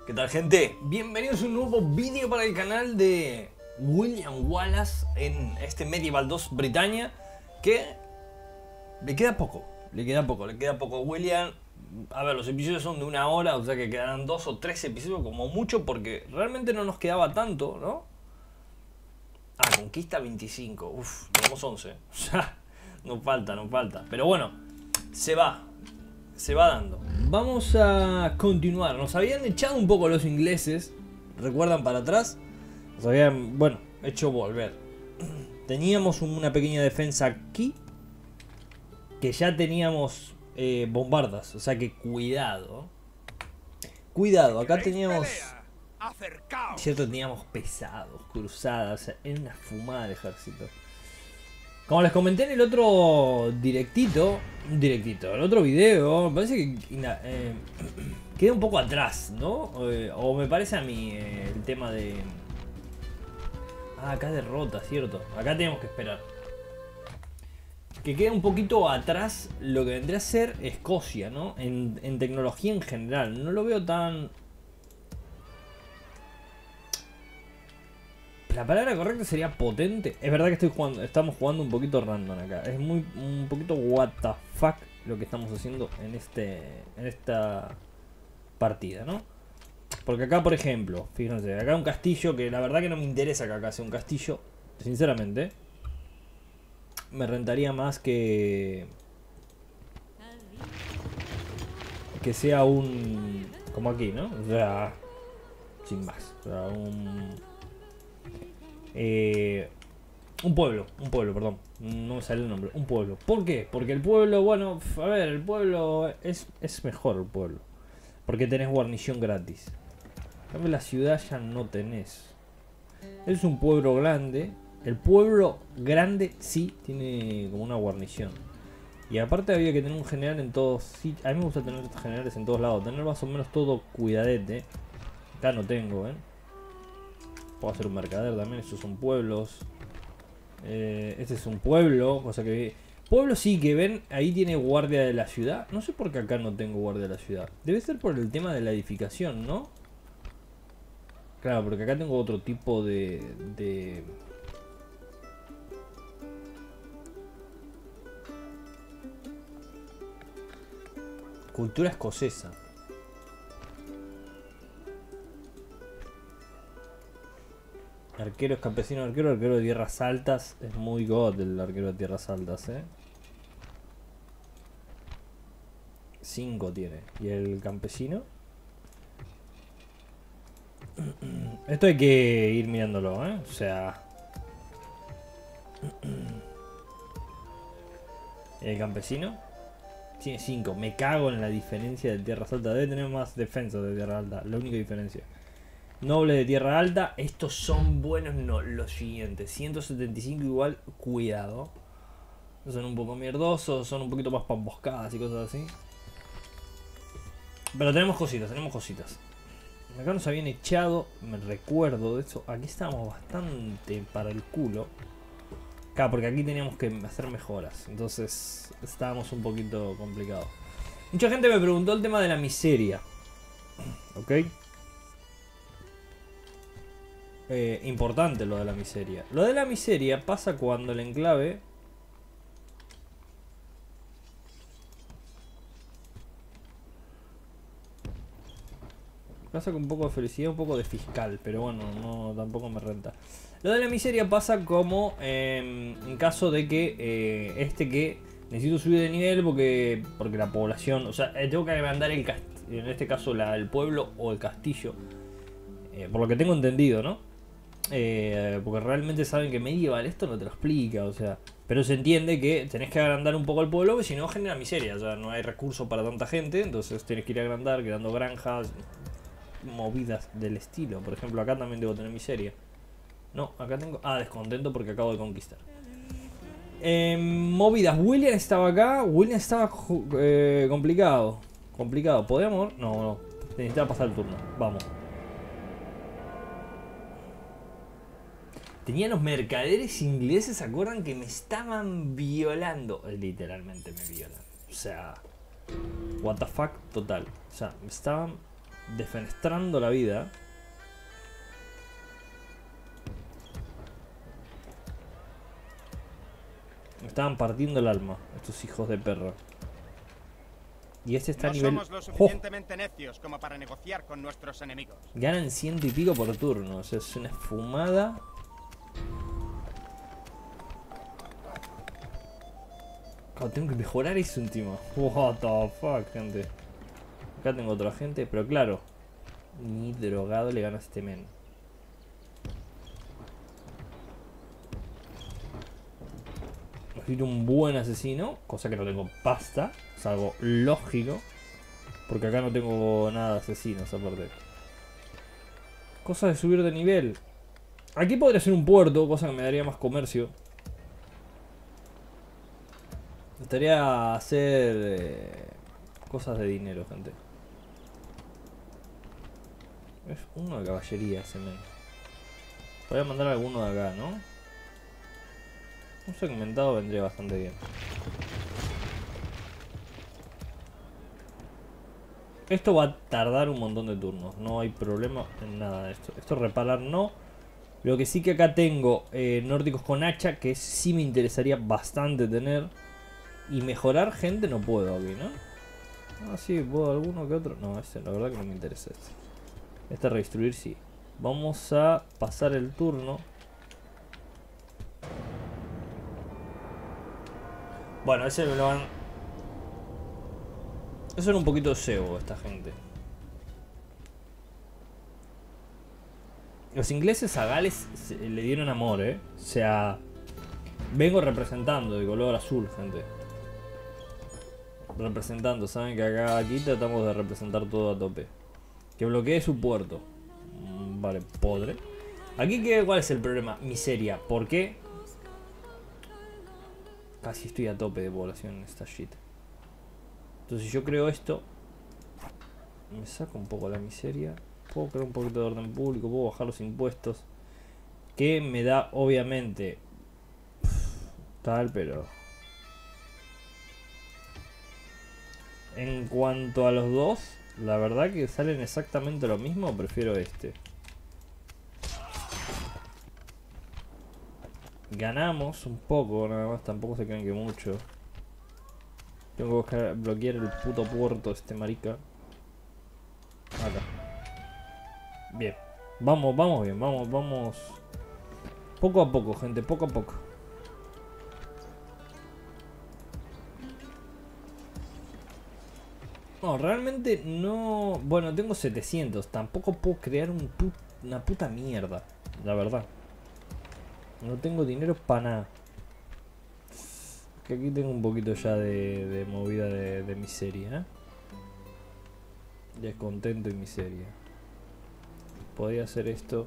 ¿Qué tal, gente? Bienvenidos a un nuevo vídeo para el canal de William Wallace en este Medieval 2 Britannia, que le queda poco a William. A ver, los episodios son de 1 hora, o sea que quedarán 2 o 3 episodios como mucho, porque realmente no nos quedaba tanto, ¿no? Ah, conquista 25, uff, tenemos 11, o sea, nos falta, pero bueno, se va dando. Vamos a continuar. Nos habían echado un poco los ingleses, ¿recuerdan para atrás? Nos habían, bueno, hecho volver. Teníamos una pequeña defensa aquí, que ya teníamos bombardas, o sea que cuidado. Cuidado, acá teníamos... Cierto, teníamos pesados, cruzadas, o sea, era una fumada de ejército. Como les comenté en el otro el otro video, me parece que queda un poco atrás, ¿no? O me parece a mí el tema de... Ah, acá derrota, cierto. Acá tenemos que esperar. Que queda un poquito atrás lo que vendría a ser Escocia, ¿no? En tecnología en general. No lo veo tan... La palabra correcta sería potente. Es verdad que estamos jugando un poquito random acá. Es un poquito what the fuck lo que estamos haciendo en esta partida, ¿no? Porque acá, por ejemplo, fíjense, acá un castillo que la verdad que no me interesa que acá sea un castillo, sinceramente. Me rentaría más que sea un... como aquí, ¿no? O sea, sin más. O sea, un pueblo, perdón. No me sale el nombre. Un pueblo. ¿Por qué? Porque el pueblo, bueno, a ver, el pueblo es mejor el pueblo. Porque tenés guarnición gratis. En la ciudad ya no tenés. Es un pueblo grande. El pueblo grande sí tiene como una guarnición. Y aparte había que tener un general en todos. Sí, a mí me gusta tener generales en todos lados. Tener más o menos todo cuidadete. Acá no tengo, ¿eh? Puedo hacer un mercader también, estos son pueblos. Este es un pueblo, cosa que... Pueblo sí que ven, ahí tiene guardia de la ciudad. No sé por qué acá no tengo guardia de la ciudad. Debe ser por el tema de la edificación, ¿no? Claro, porque acá tengo otro tipo de... Cultura escocesa. Arquero es campesino, arquero de tierras altas. Es muy god el arquero de tierras altas, 5 tiene. ¿Y el campesino? Esto hay que ir mirándolo, O sea... ¿El campesino? Tiene 5. Me cago en la diferencia de tierras altas. Debe tener más defensa de tierra alta. La única diferencia. Noble de tierra alta. Estos son buenos. No, los siguientes. 175 igual. Cuidado. Son un poco mierdosos. Son un poquito más para emboscadas y cosas así. Pero tenemos cositas, Acá nos habían echado. Me recuerdo de eso. Aquí estábamos bastante para el culo. Claro, porque aquí teníamos que hacer mejoras. Entonces estábamos un poquito complicados. Mucha gente me preguntó el tema de la miseria. ¿Ok? Importante lo de la miseria. Lo de la miseria pasa cuando el enclave... Pasa con un poco de felicidad, un poco de fiscal, pero bueno, no tampoco me renta. Lo de la miseria pasa como en caso de que que necesito subir de nivel porque la población, o sea, tengo que agrandar en este caso el pueblo o el castillo, por lo que tengo entendido, ¿no? Porque realmente saben que Medieval esto no te lo explica, o sea, pero se entiende que tenés que agrandar un poco el pueblo, porque si no genera miseria, o sea, no hay recursos para tanta gente, entonces tienes que ir a agrandar, creando granjas, movidas del estilo. Por ejemplo, acá también debo tener miseria. No, acá tengo... Ah, descontento porque acabo de conquistar. Movidas. William estaba acá. William estaba complicado. Complicado. ¿Podemos? No. Necesitaba pasar el turno. Vamos. Tenía los mercaderes ingleses, ¿se acuerdan? Que me estaban violando. Literalmente me violan. O sea... What the fuck, total. O sea, me estaban defenestrando la vida. Me estaban partiendo el alma, estos hijos de perra. Y este está a nivel... No somos lo suficientemente necios como para negociar con nuestros enemigos. Ganan 100 y pico por turno. O sea, es una fumada. Claro, tengo que mejorar eso encima. What the fuck, gente. Acá tengo otra gente, pero claro, ni drogado le gana a este men. Necesito un buen asesino, cosa que no tengo pasta. Es algo lógico, porque acá no tengo nada de asesinos aparte. Cosa de subir de nivel. Aquí podría ser un puerto, cosa que me daría más comercio. Me gustaría hacer cosas de dinero, gente. Es uno de caballería ese men. Podría mandar alguno de acá, ¿no? Un segmentado vendría bastante bien. Esto va a tardar un montón de turnos. No hay problema en nada de esto. Esto reparar no. Lo que sí que acá tengo nórdicos con hacha, que sí me interesaría bastante tener. Y mejorar gente no puedo aquí, ¿no? Ah, sí, puedo alguno que otro. No, ese la verdad que no me interesa este. Este redestruir sí. Vamos a pasar el turno. Bueno, ese me lo van... Eso era un poquito cebo esta gente. Los ingleses a Gales le dieron amor, O sea... Vengo representando de color azul, gente. Representando, saben que acá aquí tratamos de representar todo a tope. Que bloquee su puerto. Vale, podre. Aquí, ¿cuál es el problema? Miseria. ¿Por qué? Casi estoy a tope de población en esta shit. Entonces yo creo esto. Me saca un poco la miseria. Puedo crear un poquito de orden público. Puedo bajar los impuestos. Que me da, obviamente... Tal, pero... En cuanto a los dos, la verdad que salen exactamente lo mismo. Prefiero este. Ganamos un poco, nada más. Tampoco se crean que mucho. Tengo que buscar, bloquear el puto puerto este marica. Acá. Bien. Vamos bien. Vamos. Poco a poco, gente. Poco a poco. No, realmente no... Bueno, tengo 700. Tampoco puedo crear una puta mierda. La verdad. No tengo dinero para nada. Que aquí tengo un poquito ya de movida de miseria, Descontento y miseria. Podría hacer esto.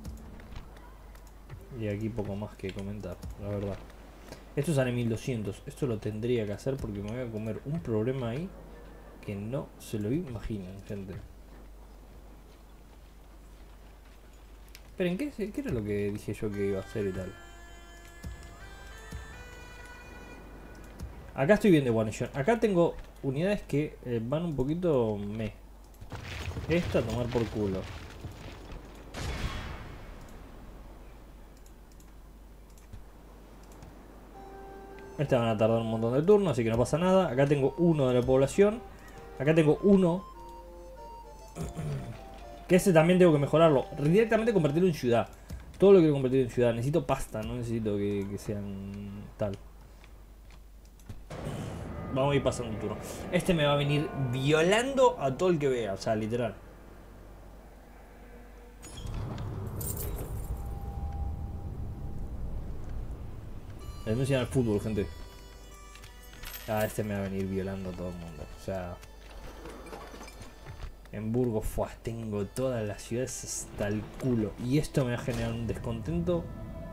Y aquí poco más que comentar, la verdad. Esto sale 1200. Esto lo tendría que hacer porque me voy a comer un problema ahí que no se lo imaginan, gente. Esperen, ¿qué era lo que dije yo que iba a hacer y tal? Acá estoy bien de guarnición. Acá tengo unidades que van un poquito Esta a tomar por culo. Estas van a tardar un montón de turnos, así que no pasa nada. Acá tengo uno de la población. Acá tengo uno. Que ese también tengo que mejorarlo. Directamente convertirlo en ciudad. Todo lo quiero convertir en ciudad. Necesito pasta, no necesito que sean tal. Vamos a ir pasando un turno. Este me va a venir violando a todo el que vea. O sea, literal. Denuncian al fútbol, gente. Ah, este me va a venir violando a todo el mundo. O sea... En Burgos, tengo todas las ciudades hasta el culo. Y esto me va a generar un descontento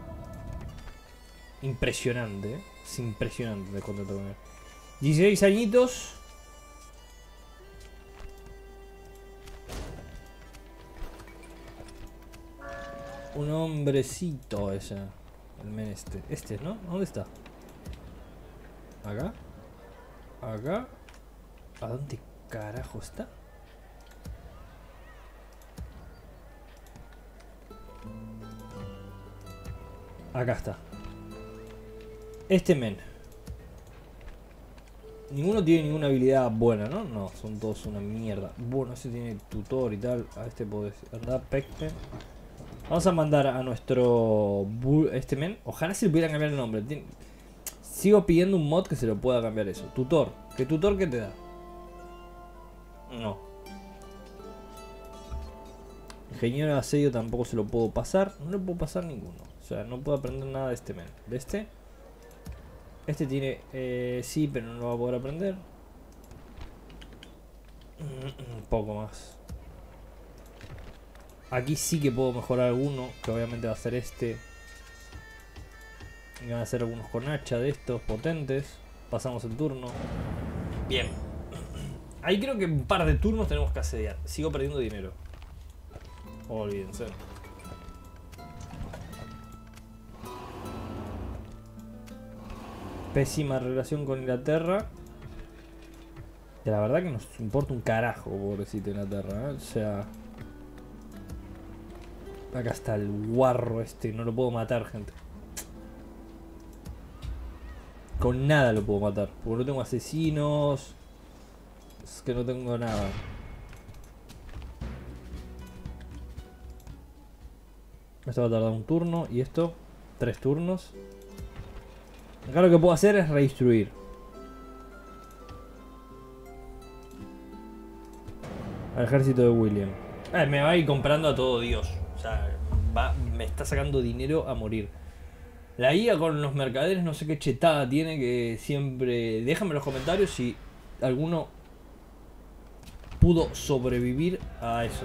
impresionante, Es impresionante el descontento con él. 16 añitos. Un hombrecito ese. El men este. Este, ¿no? ¿Dónde está? ¿Acá? ¿Acá? ¿A dónde carajo está? Acá está. Este men. Ninguno tiene ninguna habilidad buena, ¿no? No, son todos una mierda. Bueno, ese tiene tutor y tal. A este podés andar, Pecte. Vamos a mandar a nuestro... este men. Ojalá se le pudiera cambiar el nombre. Sigo pidiendo un mod que se lo pueda cambiar eso. Tutor. ¿Qué tutor qué te da? No. Ingeniero de asedio tampoco se lo puedo pasar. No le puedo pasar ninguno. O sea, no puedo aprender nada de este men. ¿De este? Este tiene... sí, pero no lo va a poder aprender. Un poco más. Aquí sí que puedo mejorar alguno. Que obviamente va a ser este. Y van a ser algunos con hacha de estos potentes. Pasamos el turno. Bien. Ahí creo que un par de turnos tenemos que asediar. Sigo perdiendo dinero. Olvídense. Pésima relación con Inglaterra. Que la verdad que nos importa un carajo, pobrecito Inglaterra, ¿eh? O sea... Acá está el guarro este. No lo puedo matar, gente. Con nada lo puedo matar. Porque no tengo asesinos. Es que no tengo nada. Esto va a tardar un turno. Y esto, 3 turnos. Acá lo que puedo hacer es reinstruir. Al ejército de William. Me va a ir comprando a todo Dios. O sea, me está sacando dinero a morir. La IA con los mercaderes no sé qué chetada tiene, que siempre... Déjame en los comentarios si alguno pudo sobrevivir a eso.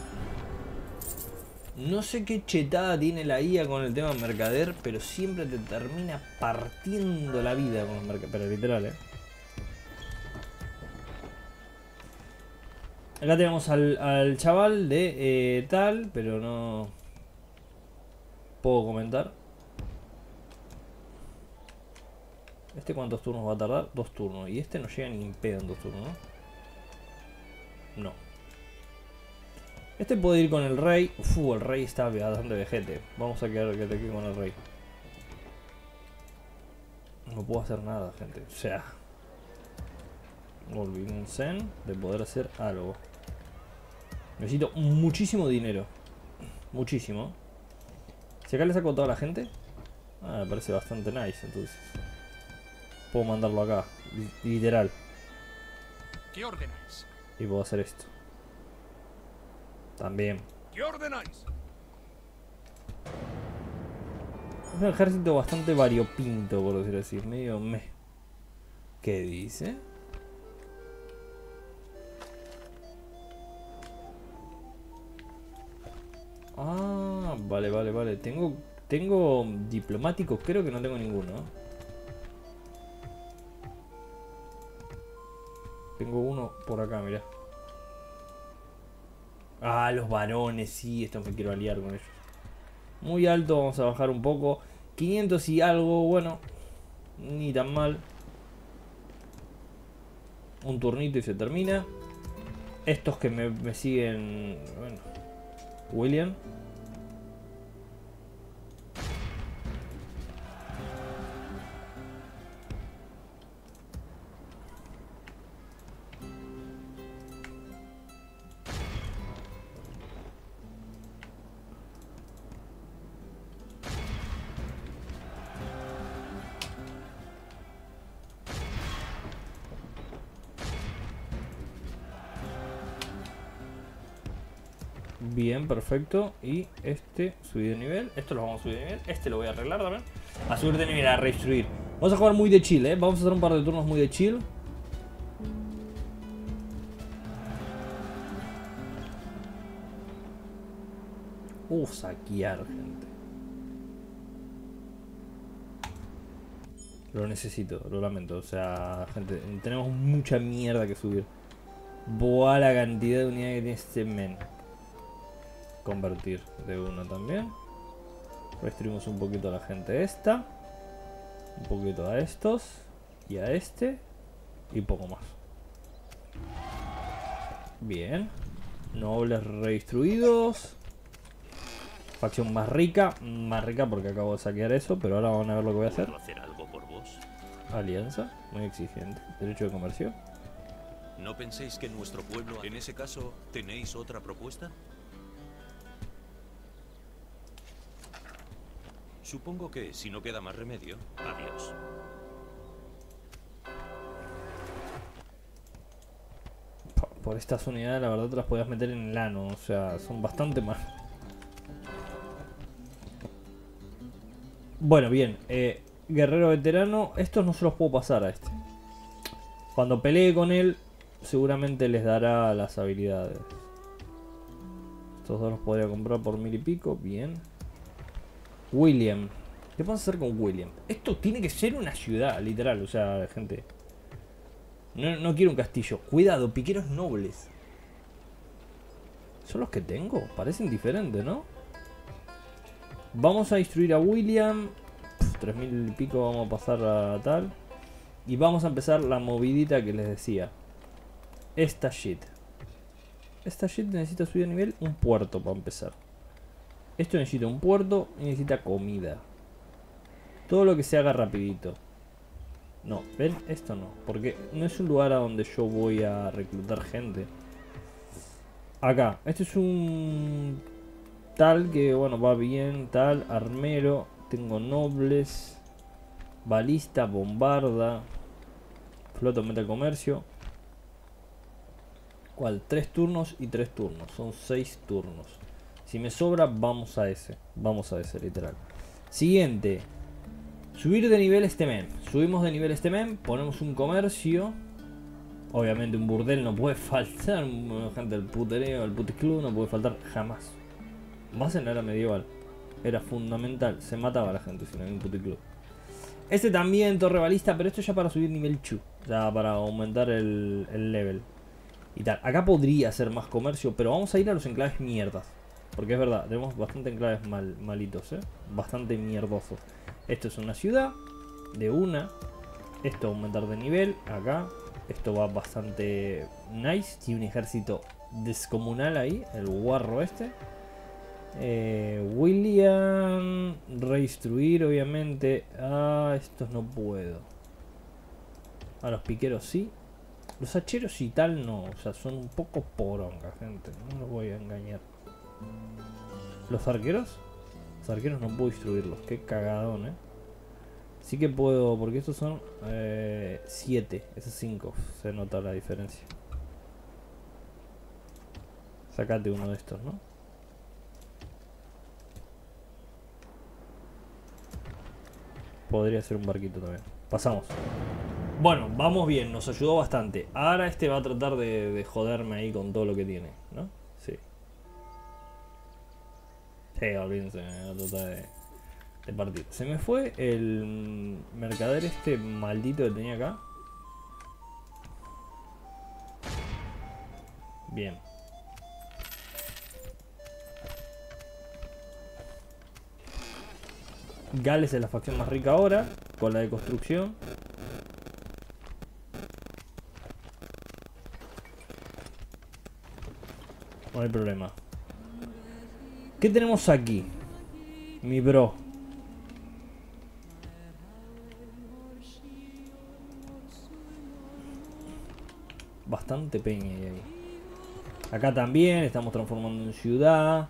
No sé qué chetada tiene la IA con el tema mercader, pero siempre te termina partiendo la vida con los mercaderes. Pero literal, Acá tenemos al chaval de tal, pero no puedo comentar. ¿Este cuántos turnos va a tardar? 2 turnos. Y este no llega ni en pedo en 2 turnos, ¿no? No. Este puede ir con el rey. El rey está bastante vejete. Vamos a quedar que te quede con el rey. No puedo hacer nada, gente. O sea... Olvídense de poder hacer algo. Necesito muchísimo dinero. Muchísimo. Si acá le saco a toda la gente... me parece bastante nice, entonces. Puedo mandarlo acá. Literal. ¿Qué ordenáis? Y puedo hacer esto. También. ¿Qué ordenáis? Es un ejército bastante variopinto, por decir así. Medio meh. ¿Qué dice? Ah, vale. Tengo diplomáticos, creo que no tengo ninguno. Tengo uno por acá, mirá. Ah, los varones, sí, esto me quiero aliar con ellos. Muy alto, vamos a bajar un poco. 500 y algo, bueno. Ni tan mal. Un turnito y se termina. Estos que me siguen... Bueno, William. Bien, perfecto. Y este subí de nivel. Esto lo vamos a subir de nivel. Este lo voy a arreglar también. A subir de nivel, a restruir. Vamos a jugar muy de chill, Vamos a hacer un par de turnos muy de chill. Saquear, gente. Lo necesito, lo lamento. O sea, gente, tenemos mucha mierda que subir. Boa la cantidad de unidades que tiene este men. Convertir de uno también. Destruimos un poquito a la gente esta. Un poquito a estos. Y a este. Y poco más. Bien. Nobles redistribuidos. facción más rica porque acabo de saquear eso, pero ahora van a ver lo que voy a hacer. ¿Puedo hacer algo por vos? Alianza, muy exigente. Derecho de comercio. ¿No penséis que nuestro pueblo... En ese caso, ¿tenéis otra propuesta? Supongo que, si no queda más remedio, adiós. Por estas unidades, la verdad, te las podías meter en el ano. O sea, son bastante más. Bueno, bien. Guerrero veterano. Estos no se los puedo pasar a este. Cuando pelee con él, seguramente les dará las habilidades. Estos dos los podría comprar por 1000 y pico. Bien. William. ¿Qué vamos a hacer con William? Esto tiene que ser una ciudad, literal. O sea, gente... No quiero un castillo. Cuidado, piqueros nobles. ¿Son los que tengo? Parecen diferentes, ¿no? Vamos a instruir a William. 3000 y pico vamos a pasar a tal. Y vamos a empezar la movidita que les decía. Esta shit necesita subir de nivel un puerto para empezar. Esto necesita un puerto y necesita comida. Todo lo que se haga rapidito. No, ¿ven? Esto no. Porque no es un lugar a donde yo voy a reclutar gente. Acá. Este es un... tal que, bueno, va bien. Tal, armero. Tengo nobles. Balista, bombarda. Flota aumenta el comercio. ¿Cuál? 3 turnos y 3 turnos. Son 6 turnos. Si me sobra, vamos a ese. Vamos a ese, literal. Siguiente. Subir de nivel este men. Subimos de nivel este men. Ponemos un comercio. Obviamente un burdel no puede faltar. Gente, el putereo, el puticlub no puede faltar jamás. Más en la era medieval. Era fundamental. Se mataba a la gente si no había un puticlub. Este también, torre balista. Pero esto ya para subir nivel chu. Ya para aumentar el level. Y tal. Acá podría ser más comercio. Pero vamos a ir a los enclaves mierdas. Porque es verdad, tenemos bastante enclaves malitos, bastante mierdosos. Esto es una ciudad de una. Esto va a aumentar de nivel. Acá. Esto va bastante nice. Tiene un ejército descomunal ahí. El guarro este. William. Reinstruir, obviamente. Ah, estos no puedo. A los piqueros sí. Los hacheros y tal no. O sea, son un poco poronga, gente. No los voy a engañar. Los arqueros. Los arqueros no puedo instruirlos. Qué cagadón, Sí que puedo, porque estos son 7. Esos 5. Se nota la diferencia. Sacate uno de estos, ¿no? Podría ser un barquito también. Pasamos. Bueno, vamos bien. Nos ayudó bastante. Ahora este va a tratar de joderme ahí con todo lo que tiene, ¿no? Sí. Sí, olvídense, va a tratar de partir. Se me fue el mercader este maldito que tenía acá. Bien. Gales es la facción más rica ahora, con la de construcción. No hay problema. ¿Qué tenemos aquí? Mi bro. Bastante peña ahí. Acá también estamos transformando en ciudad.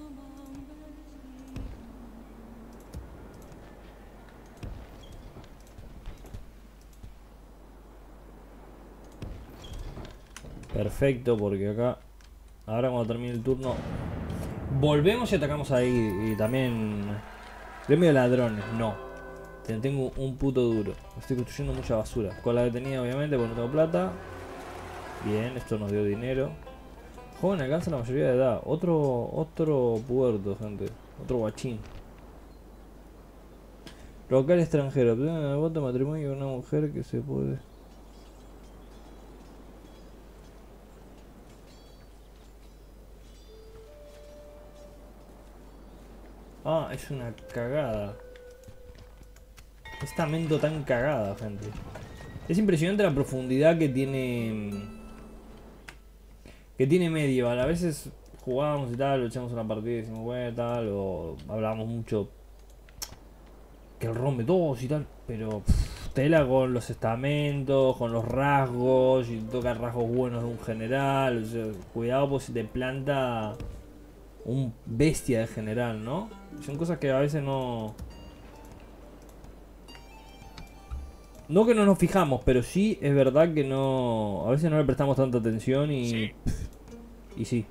Perfecto, porque acá... Ahora cuando termine el turno... Volvemos y atacamos ahí. Y también... Gremio de ladrones, no. Tengo un puto duro. Estoy construyendo mucha basura. Con la detenida obviamente porque no tengo plata. Bien, esto nos dio dinero. Joven alcanza la mayoría de edad. Otro puerto, gente. Otro guachín. Local extranjero. Obtiene el voto de matrimonio de una mujer que se puede... Ah, es una cagada. Esta mento tan cagada, gente. Es impresionante la profundidad que tiene... Que tiene Medieval. A veces jugábamos y tal, lo echamos una partida y decimos, bueno, tal, o hablábamos mucho que el rompe todos y tal, pero tela con los estamentos, con los rasgos, y toca rasgos buenos de un general, o sea, cuidado pues si te planta un bestia de general, ¿no? Son cosas que a veces no... No que no nos fijamos, pero sí es verdad que no... A veces no le prestamos tanta atención y... Sí. Y sí.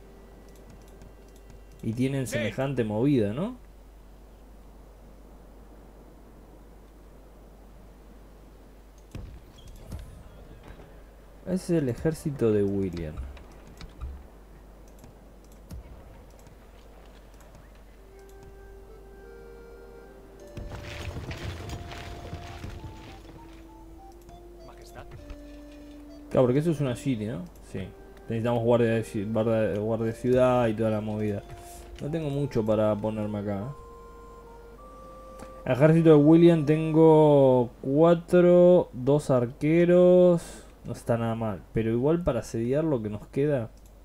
Y tienen semejante movida, ¿no? Ese es el ejército de William. Majestad. Claro, porque eso es una city, ¿no? Sí. Necesitamos guardia de ciudad y toda la movida. No tengo mucho para ponerme acá. Ejército de William tengo 4, 2 arqueros. No está nada mal. Pero igual para asediar lo que nos queda.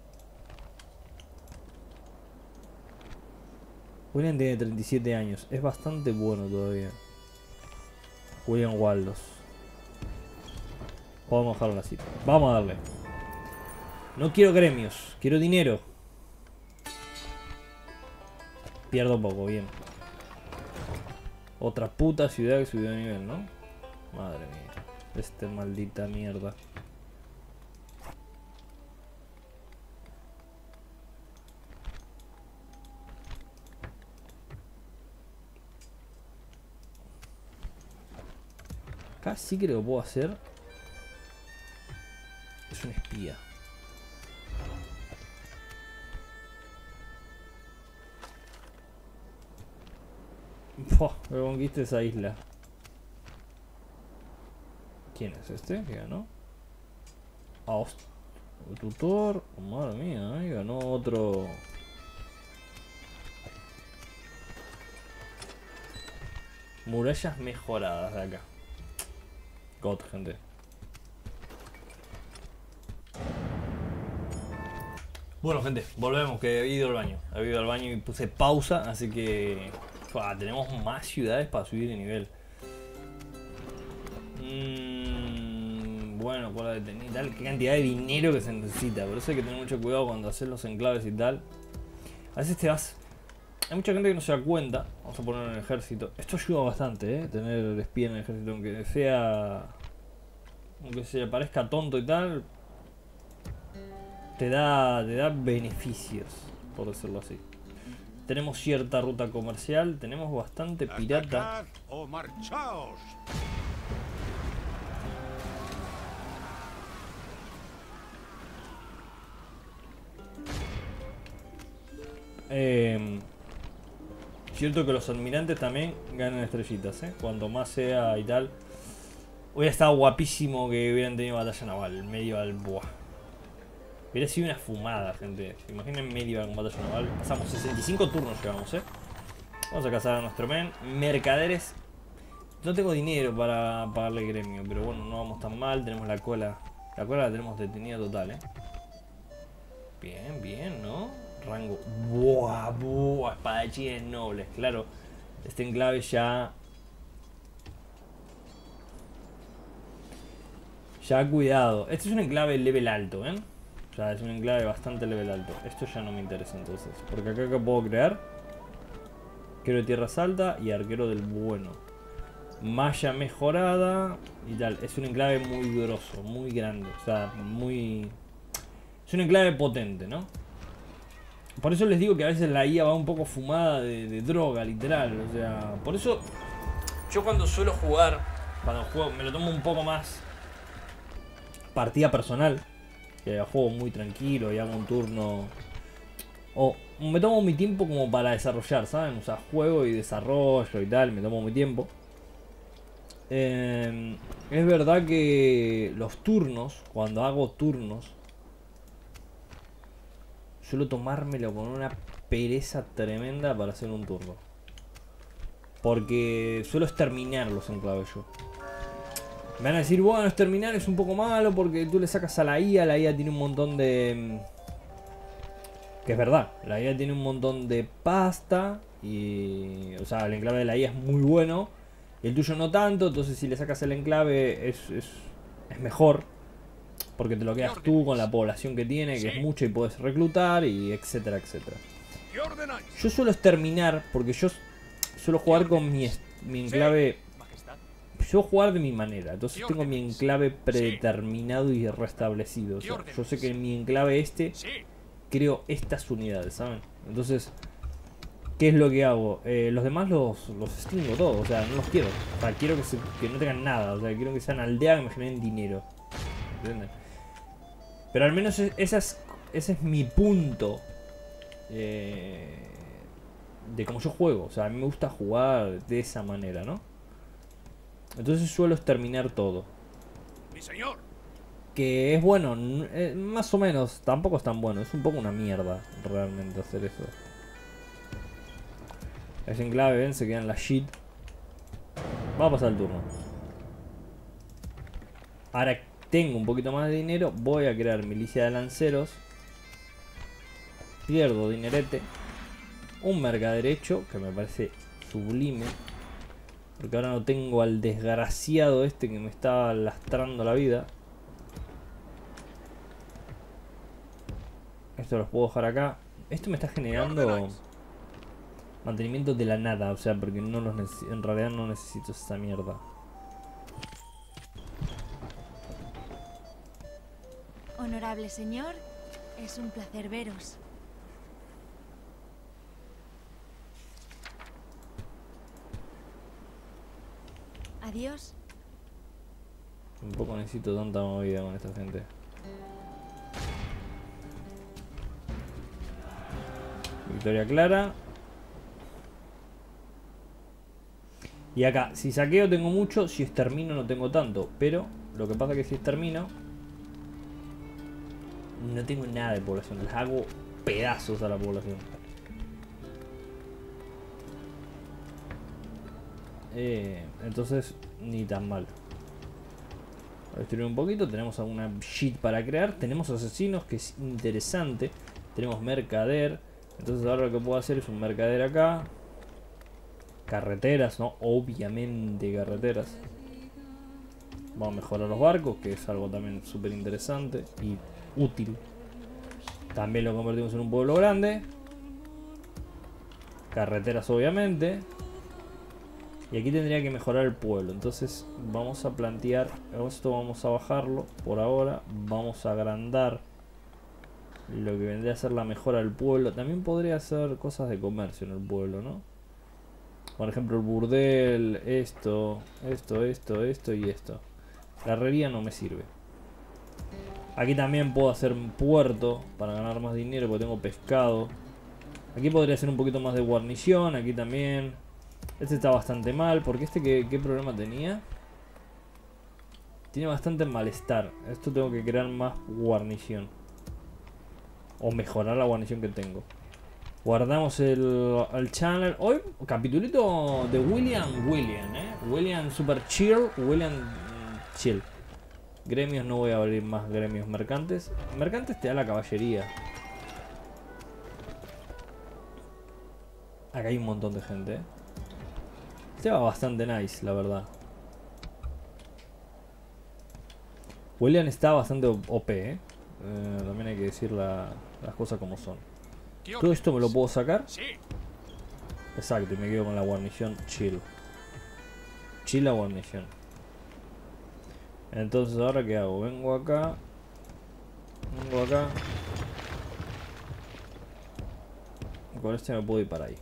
William tiene 37 años. Es bastante bueno todavía. William Waldos. Podemos dejarlo así. Vamos a darle. No quiero gremios. Quiero dinero. Pierdo poco, bien. Otra puta ciudad que subió de nivel, ¿no? Madre mía. Este maldita mierda. Acá sí que lo puedo hacer. Es un espía. Me conquiste esa isla. ¿Quién es este? ¿Que ganó? El tutor. Oh, madre mía, ganó otro. Murallas mejoradas de acá. God, gente. Bueno, gente, volvemos, que he ido al baño. He ido al baño y puse pausa, así que... tenemos más ciudades para subir de nivel. Bueno, por la detenida y tal, qué cantidad de dinero que se necesita. Por eso hay que tener mucho cuidado cuando haces los enclaves y tal. A veces te vas... Hay mucha gente que no se da cuenta. Vamos a poner en el ejército. Esto ayuda bastante, tener el espía en el ejército, aunque sea... Aunque se parezca tonto y tal. Te da beneficios, por decirlo así. Tenemos cierta ruta comercial, tenemos bastante pirata. Atacad o marchaos. Cierto que los almirantes también ganan estrellitas, cuanto más sea y tal. Hubiera estado guapísimo que hubieran tenido batalla naval, medieval, buah. Hubiera sido una fumada, gente. Imaginen medieval con batalla naval. Pasamos 65 turnos, llevamos, Vamos a cazar a nuestro men. Mercaderes. No tengo dinero para pagarle gremio, pero bueno, no vamos tan mal. Tenemos la cola. La cola la tenemos detenida total, Bien, bien, ¿no? Rango. Buah, buah. Espadachines nobles, claro. Este enclave ya... Ya cuidado. Este es un enclave level alto, O sea, es un enclave bastante level alto. Esto ya no me interesa entonces. Porque acá que puedo crear. Arquero de tierras alta y arquero del bueno. Malla mejorada y tal. Es un enclave muy grosso, muy grande. O sea, muy... Es un enclave potente, ¿no? Por eso les digo que a veces la IA va un poco fumada de droga, literal. O sea, por eso yo cuando suelo jugar, cuando juego, me lo tomo un poco más partida personal. Que juego muy tranquilo y hago un turno. O me tomo mi tiempo como para desarrollar, ¿saben? O sea, juego y desarrollo y tal, me tomo mi tiempo. Es verdad que los turnos, cuando hago turnos, suelo tomármelo con una pereza tremenda para hacer un turno. Porque suelo exterminar los enclaves yo. Me van a decir, bueno, exterminar es un poco malo porque tú le sacas a la IA tiene un montón de Que es verdad, la IA tiene un montón de pasta y... O sea, el enclave de la IA es muy bueno. Y el tuyo no tanto, entonces si le sacas el enclave es mejor. Porque te lo quedas tú con la población que tiene, que es mucha y puedes reclutar y etcétera, etcétera. ¿Qué ordenáis? Yo suelo exterminar porque yo suelo jugar con mi enclave... Majestad. Yo jugar de mi manera, entonces ¿Qué tengo mi órdenes? enclave predeterminado y restablecido. O ¿Qué sea, órdenes? yo sé que en mi enclave Sí. creo estas unidades, ¿saben? Entonces, ¿qué es lo que hago? Los demás los extingo todos, o sea, no los quiero. O sea, quiero que no tengan nada, o sea, quiero que sean aldeas que me generen dinero. ¿Entienden? Pero al menos ese es mi punto de cómo yo juego. O sea, a mí me gusta jugar de esa manera, ¿no? Entonces suelo exterminar todo. Mi señor. Que es bueno, más o menos, tampoco es tan bueno, es un poco una mierda realmente hacer eso. Es enclave, ven, se queda en la shit. Vamos a pasar el turno. Ahora tengo un poquito más de dinero, voy a crear milicia de lanceros. Pierdo dinerete. Un mercader hecho, que me parece sublime. Porque ahora no tengo al desgraciado este que me está lastrando la vida. Esto los puedo dejar acá. Esto me está generando mantenimiento de la nada, o sea, porque no los en realidad no necesito esa mierda. Honorable señor, es un placer veros. Adiós. Tampoco necesito tanta movida con esta gente. Victoria clara. Y acá, si saqueo tengo mucho, si extermino no tengo tanto. Pero lo que pasa es que si extermino no tengo nada de población. Les hago pedazos a la población. Entonces, ni tan mal. Voy a destruir un poquito. Tenemos alguna shit para crear. Tenemos asesinos, que es interesante. Tenemos mercader. Entonces ahora lo que puedo hacer es un mercader acá. Carreteras, ¿no? Obviamente carreteras. Vamos a mejorar los barcos, que es algo también súper interesante y útil. También lo convertimos en un pueblo grande. Carreteras, obviamente. Y aquí tendría que mejorar el pueblo. Entonces vamos a plantear... Esto vamos a bajarlo por ahora. Vamos a agrandar lo que vendría a ser la mejora del pueblo. También podría hacer cosas de comercio en el pueblo, ¿no? Por ejemplo, el burdel, esto y esto. La herrería no me sirve. Aquí también puedo hacer un puerto para ganar más dinero porque tengo pescado. Aquí podría hacer un poquito más de guarnición, aquí también. Este está bastante mal, porque este ¿qué problema tenía? Tiene bastante malestar. Esto tengo que crear más guarnición. O mejorar la guarnición que tengo. Guardamos el channel. Hoy, capitulito de William, William Super Chill, William Chill. Gremios, no voy a abrir más gremios mercantes. Mercantes te da la caballería. Acá hay un montón de gente, Este va bastante nice, la verdad. William está bastante OP, también hay que decir las cosas como son. Todo esto me lo puedo sacar. Sí. Exacto, y me quedo con la guarnición chill. Chill la guarnición. Entonces, ¿ahora qué hago? Vengo acá. Y con este me puedo ir para ahí.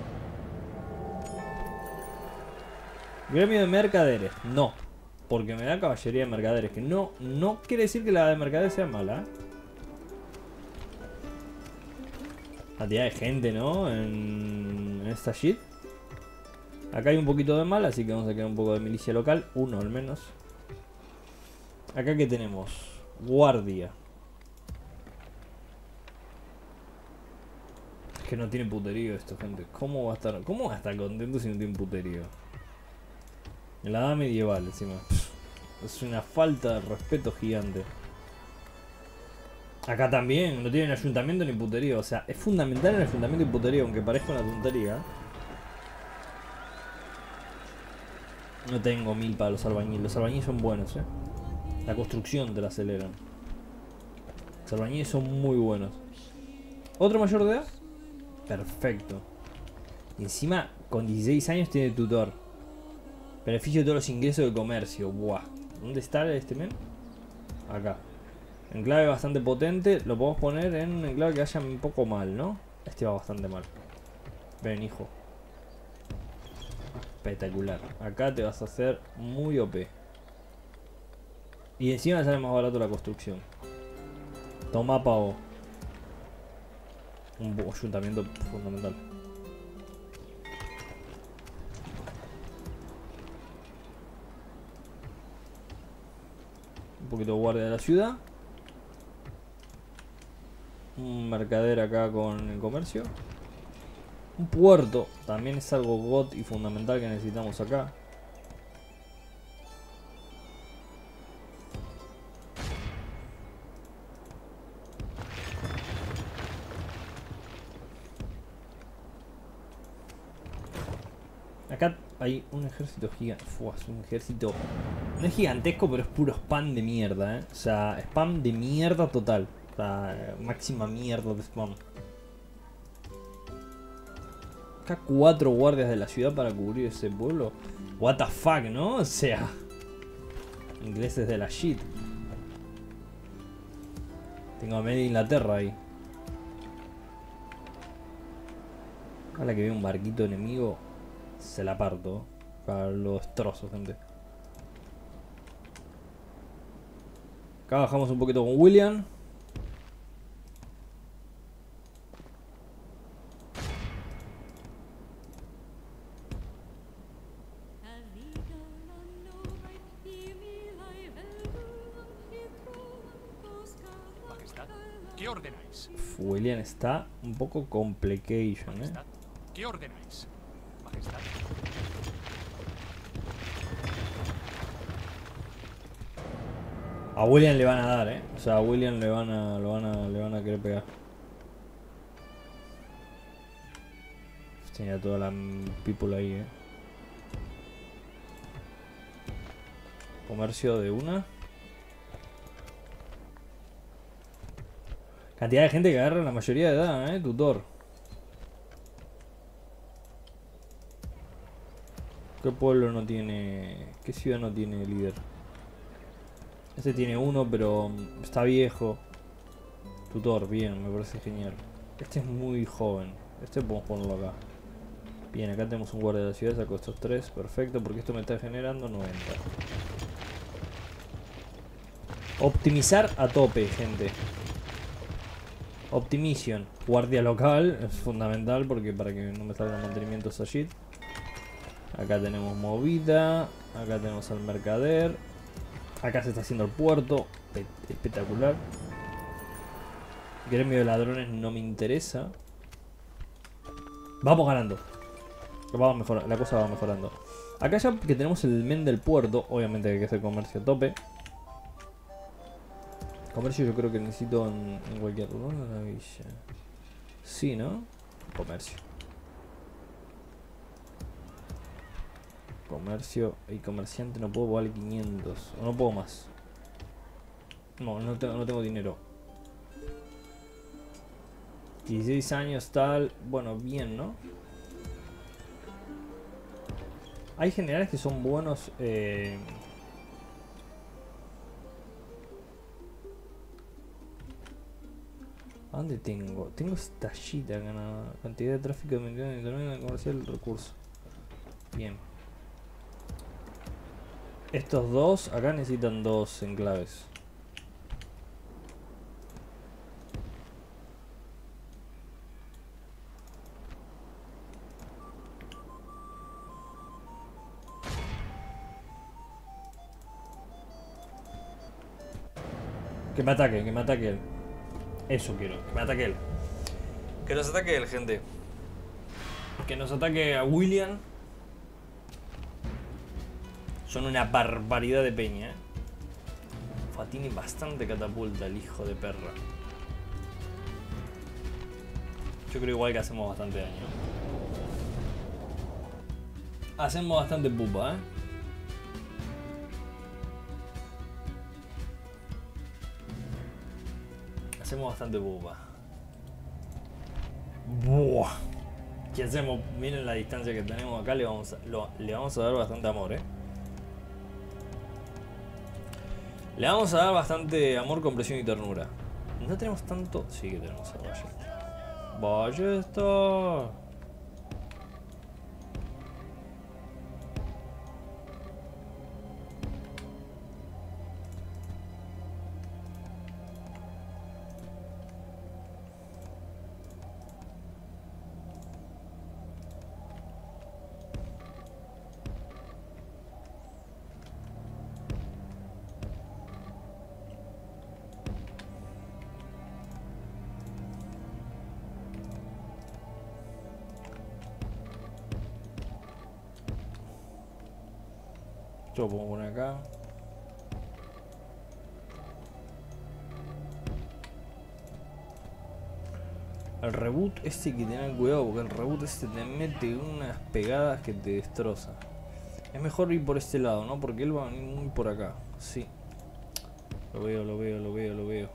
Gremio de mercaderes. No. Porque me da caballería de mercaderes. Que no quiere decir que la de mercaderes sea mala, Cantidad de gente, ¿no? En esta shit. Acá hay un poquito de mal, así que vamos a crear un poco de milicia local. Uno al menos. Acá que tenemos guardia. Es que no tiene puterío esto, gente. ¿Cómo va a estar contento si no tiene puterío? En la edad medieval, encima. Es una falta de respeto gigante. Acá también, no tienen ayuntamiento ni putería. O sea, es fundamental el ayuntamiento y putería, aunque parezca una tontería. No tengo 1000 para los albañiles. Los albañiles son buenos, La construcción te la aceleran. Los albañiles son muy buenos. ¿Otro mayor de edad? Perfecto. Y encima, con 16 años tiene tutor. Beneficio de todos los ingresos de comercio. Buah. ¿Dónde está este men? Acá. Enclave bastante potente. Lo podemos poner en un enclave que vaya un poco mal, ¿no? Este va bastante mal. Ven, hijo. Espectacular. Acá te vas a hacer muy OP. Y encima sale más barato la construcción. Toma, pavo. Un ayuntamiento fundamental. Un poquito de guardia de la ciudad. Un mercader acá con el comercio. Un puerto. También es algo god y fundamental que necesitamos acá. Acá hay un ejército gigante. Es un ejército. No es gigantesco, pero es puro spam de mierda, O sea, spam de mierda total. O sea, máxima mierda de spam. Acá 4 guardias de la ciudad para cubrir ese pueblo. What the fuck, ¿no? O sea, ingleses de la shit. Tengo a media Inglaterra ahí. Ahora que veo un barquito enemigo, se la parto. Acá lo destrozo, gente. Acá bajamos un poquito con William. Majestad, ¿qué ordenáis? William está un poco complication, Majestad, ¿qué ordenáis? Majestad. A William le van a dar, O sea, a William le van a querer pegar. Tenía toda la people ahí, Comercio de una. Cantidad de gente que agarra la mayoría de edad, Tutor. ¿Qué pueblo no tiene? ¿Qué ciudad no tiene líder? Este tiene uno, pero está viejo. Tutor, bien, me parece genial. Este es muy joven. Este podemos ponerlo acá. Bien, acá tenemos un guardia de la ciudad. Saco estos 3, perfecto, porque esto me está generando 90. Optimizar a tope, gente. Optimization. Guardia local es fundamental porque para que no me salgan mantenimientos allí. Acá tenemos movida. Acá tenemos al mercader. Acá se está haciendo el puerto. Espectacular. Gremio de ladrones no me interesa. Vamos ganando. Vamos mejorando, la cosa va mejorando. Acá ya que tenemos el men del puerto, obviamente hay que hacer comercio a tope. Comercio yo creo que necesito en cualquier lugar de la villa. Sí, ¿no? Comercio. Comercio y comerciante no puedo vale 500. O no puedo más. No tengo dinero. 16 años tal. Bueno, bien, ¿no? Hay generales que son buenos. ¿A dónde tengo? Tengo esta shita acá, cantidad de tráfico de millones de internet comercial recurso. Bien. Estos dos acá necesitan 2 enclaves. Que me ataque él. Eso quiero, que me ataque él. Que nos ataque él, gente. Que nos ataque a William. Son una barbaridad de peña, Tiene bastante catapulta el hijo de perra. Yo creo igual que hacemos bastante daño. Hacemos bastante pupa, ¿eh? Hacemos bastante pupa. Buah. ¿Qué hacemos? Miren la distancia que tenemos acá. Le vamos a dar bastante amor, ¿eh? Le vamos a dar bastante amor, compresión y ternura. No tenemos tanto... Sí que tenemos a Ballesta. ¡Ballesta! Yo lo pongo poner acá. El reboot este hay que tener cuidado porque el reboot este te mete unas pegadas que te destroza. Es mejor ir por este lado, ¿no? Porque él va a venir muy por acá. Sí. Lo veo.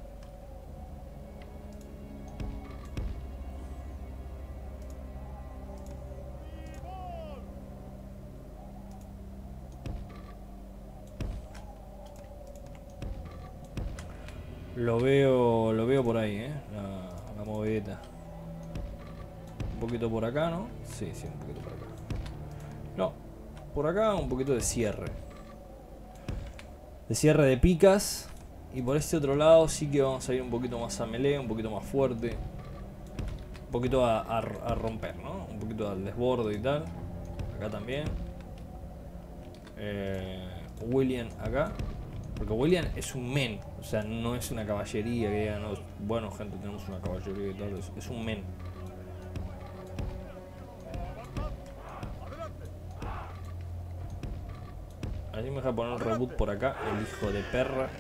Lo veo por ahí, la movedita. Un poquito por acá, ¿no? Sí, un poquito por acá. No, por acá un poquito de cierre. De cierre de picas. Y por este otro lado sí que vamos a ir un poquito más a melee, un poquito más fuerte. Un poquito a romper, ¿no? Un poquito al desborde y tal. Acá también. William acá. Porque William es un men, o sea, no es una caballería que diga, no, bueno gente, tenemos una caballería y tal, es un men. Así me deja poner un reboot por acá, el hijo de perra.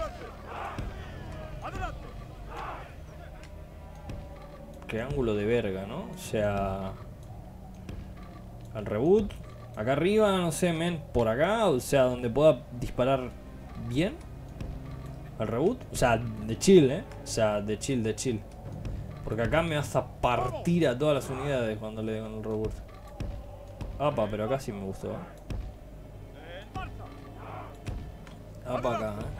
Qué ángulo de verga, ¿no? O sea... Al reboot, acá arriba, no sé, men, por acá, o sea, donde pueda disparar... bien al reboot, o sea, de chill, o sea, de chill, porque acá me vas a partir a todas las unidades cuando le den el reboot. Apa, pero acá sí me gustó, apa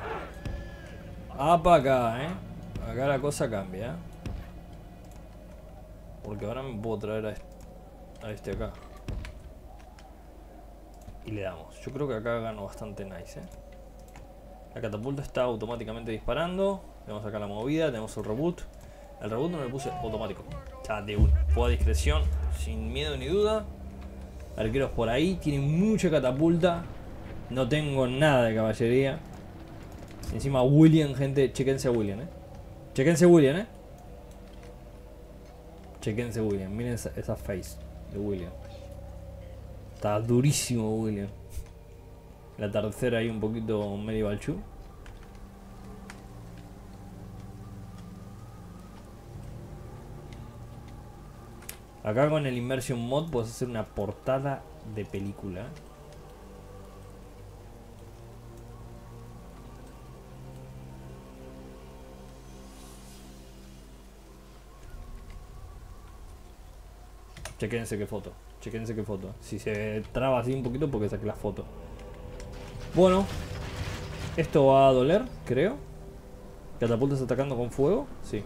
acá, acá la cosa cambia, porque ahora me puedo traer a este acá y le damos. Yo creo que acá gano bastante nice, La catapulta está automáticamente disparando. Tenemos acá la movida, tenemos el reboot. El reboot no me lo puse automático. O sea, de una. Puedo a discreción, sin miedo ni duda. Arqueros por ahí, tienen mucha catapulta. No tengo nada de caballería. Encima William, gente, chequense a William, Chequense William, Chequense William, miren esa face de William. Está durísimo William. La tercera ahí un poquito medio balchú. Acá con el Immersion Mod puedes hacer una portada de película. Chequense qué foto. Si se traba así un poquito porque saqué la foto. Bueno, esto va a doler, creo. ¿Catapultas atacando con fuego? Sí.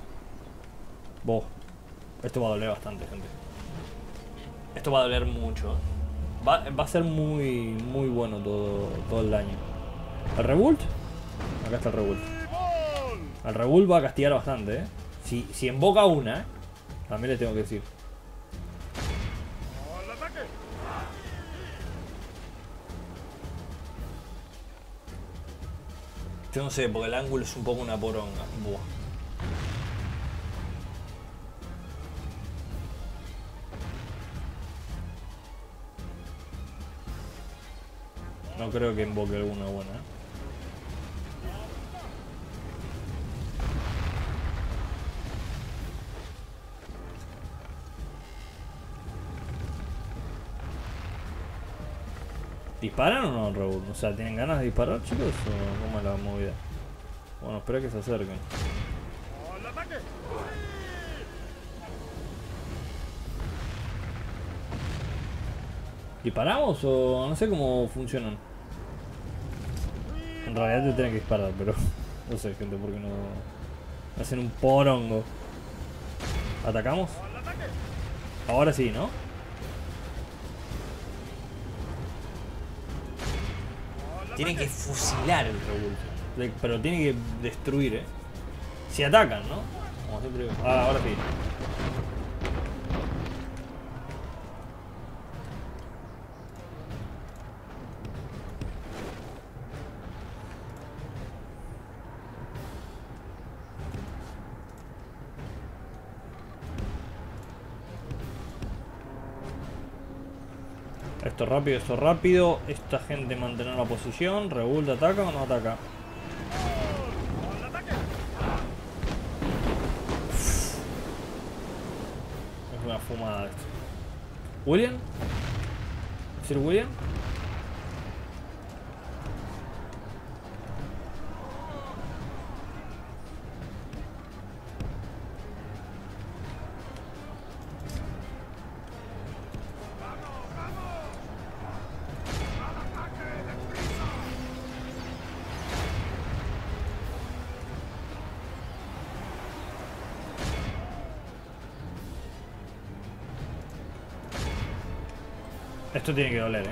Esto va a doler bastante, gente. Esto va a doler mucho. Va a ser muy bueno todo el daño. ¿El revolt? Acá está el revolt. El revolt va a castigar bastante, Si invoca una, también les tengo que decir. Yo no sé, porque el ángulo es un poco una poronga. No creo que invoque alguna buena. ¿Disparan o no, Raúl? O sea, ¿tienen ganas de disparar, chicos? ¿O cómo es la movida? Bueno, espera que se acerquen. ¿Disparamos o no sé cómo funcionan? En realidad te tienen que disparar, pero no sé, gente, porque no hacen un porongo. ¿Atacamos? Ahora sí, ¿no? Tienen que fusilar el Revolt. Pero tiene que destruir, Si atacan, ¿no? Como siempre digo. Ah, ahora sí. Esto rápido, esto rápido. Esta gente mantener la posición. Revolt, ¿ataca o no ataca? Es una fumada esto. ¿William? ¿Sir William? Esto tiene que doler,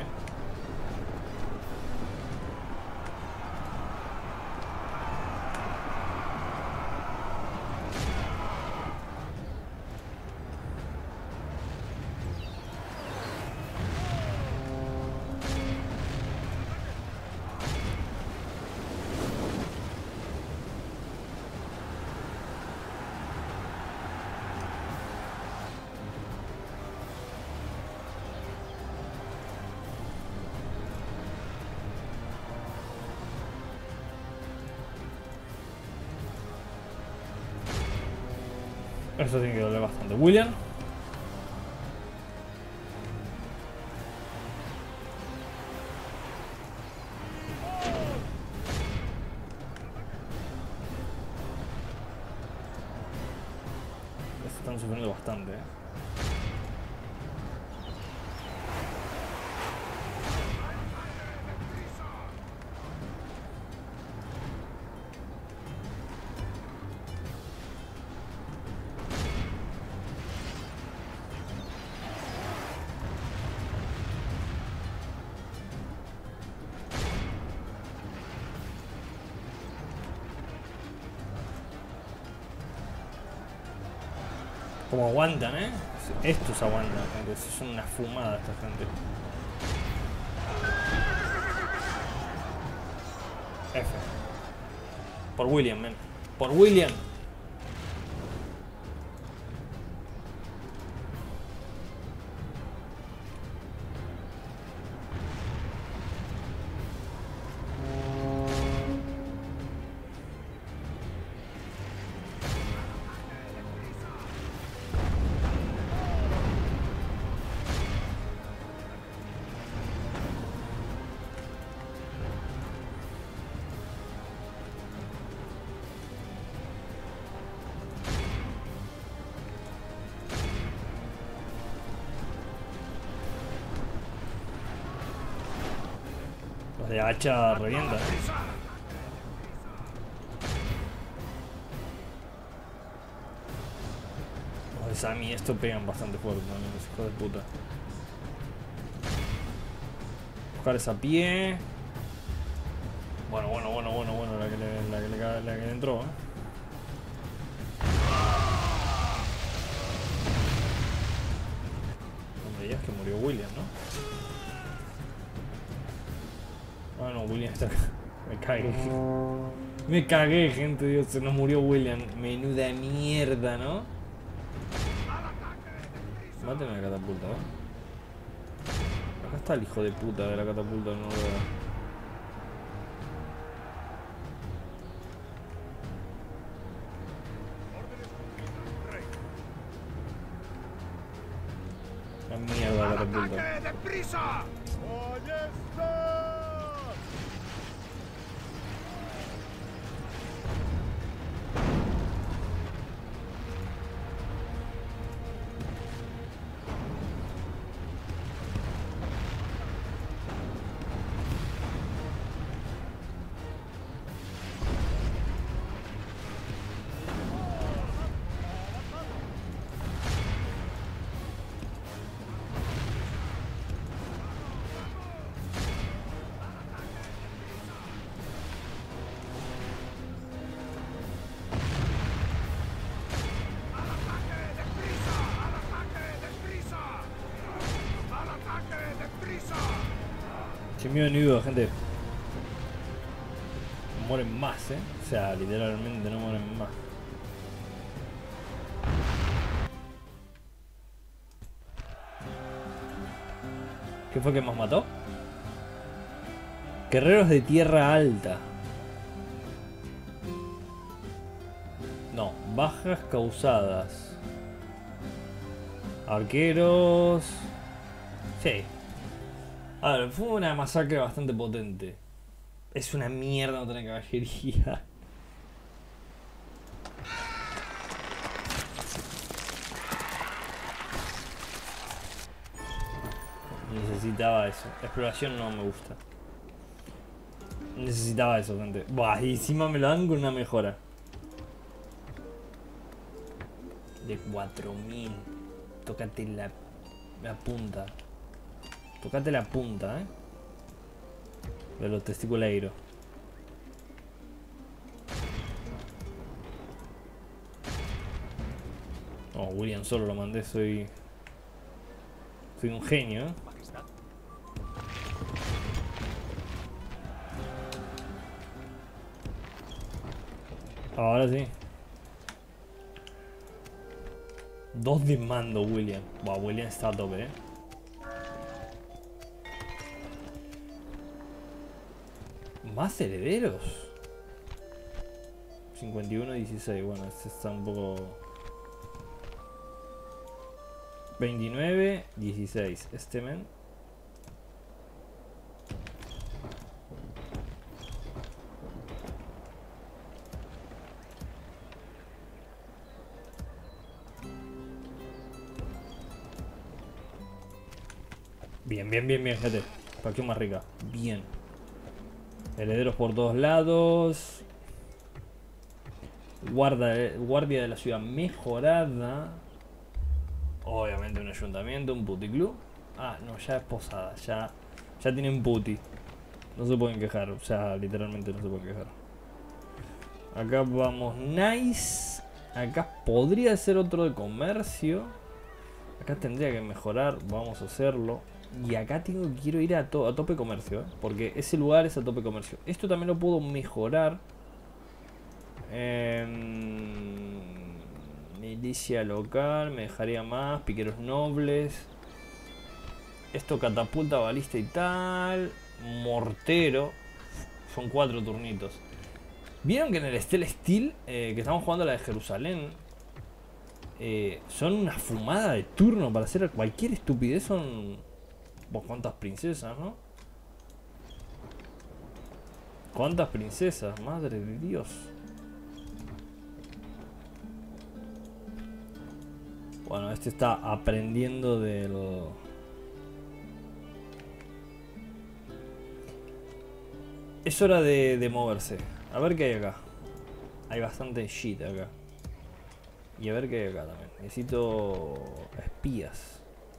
Esto tiene que doler bastante. William. Están sufriendo bastante, Como aguantan, Estos aguantan, gente. Son una fumada esta gente. F. Por William, men. Por William. Los de hacha revientan, Los de Sammy esto pegan bastante fuerte también, los hijos de puta. Buscar esa pie. Bueno, la que le entró, No me digas que murió William, ¿no? Ah, no, William está acá. Me cagué. Me cagué, gente, Dios, se nos murió William. Menuda mierda, ¿no? Maten a la catapulta, Acá está el hijo de puta de la catapulta, no lo veo. La mierda la de puta. deprisa! Mío enemigo, gente. Mueren más, o sea, literalmente no mueren más. ¿Qué fue que más mató? Guerreros de tierra alta. No, bajas causadas. Arqueros. Sí. A ver, fue una masacre bastante potente. Es una mierda no tener caballería. Necesitaba eso. Exploración no me gusta. Necesitaba eso, gente. Buah, y encima me lo dan con una mejora. De 4000. Tócate la punta. Tocate la punta, de los testiculeiros. Oh, William solo lo mandé, soy un genio, Majestad. Ahora sí. 2 de mando, William. Wow, William está a tope, Más herederos. 51-16. Bueno, este está un poco. 29-16. Este men. Bien, gente. Facción más rica. Bien. Herederos por todos lados. Guardia de la ciudad mejorada. Obviamente un ayuntamiento, un puticlub. Ah, no, ya es posada. Ya tienen puti. No se pueden quejar. O sea, literalmente no se pueden quejar. Acá vamos nice. Acá podría ser otro de comercio. Acá tendría que mejorar. Vamos a hacerlo. Y acá quiero ir a tope comercio, porque ese lugar es a tope comercio. Esto también lo puedo mejorar. Milicia local, me dejaría más. Piqueros nobles. Esto catapulta, balista y tal. Mortero. Son 4 turnitos. ¿Vieron que en el Steel Steel, que estamos jugando la de Jerusalén, son una fumada de turno para hacer cualquier estupidez? Son... ¿Cuántas princesas, no? ¿Cuántas princesas? Madre de Dios. Bueno, este está aprendiendo del... Es hora de moverse. A ver qué hay acá. Hay bastante shit acá. Y a ver qué hay acá también. Necesito espías.